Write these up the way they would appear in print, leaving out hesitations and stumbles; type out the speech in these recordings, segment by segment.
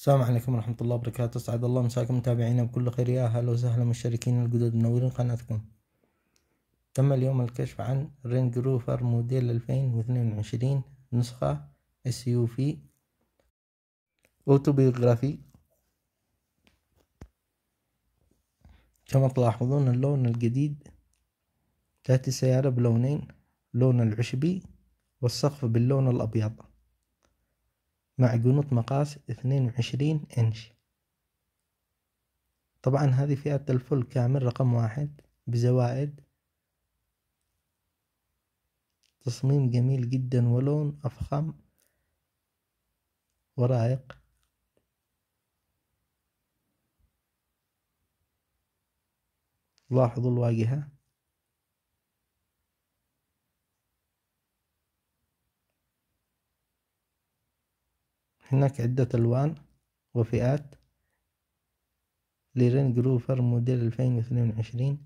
السلام عليكم ورحمة الله وبركاته. أسعد الله مساكم متابعينا بكل خير. يا أهلا وسهلا مشتركين الجدد منورين قناتكم. تم اليوم الكشف عن رينج روفر موديل 2022 نسخة SUV أوتوبيوغرافي. كما تلاحظون اللون الجديد، تأتي السيارة بلونين، لون العشبي والسقف باللون الأبيض مع جنوط مقاس 22 إنش. طبعا هذه فئة الفل كامل رقم 1 بزوائد، تصميم جميل جدا ولون أفخم ورائق. لاحظوا الواجهة، هناك عدة ألوان وفئات لرينج روفر موديل 2022،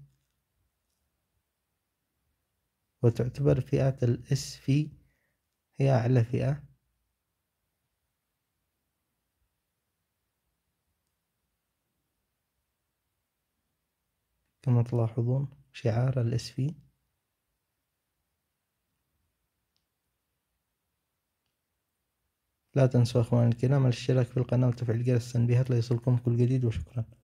وتعتبر فئة الSV هي أعلى فئة. كما تلاحظون شعار الSV. لا تنسوا أخواني الكرام الاشتراك في القناة وتفعيل جرس التنبيهات ليصلكم كل جديد، وشكرا.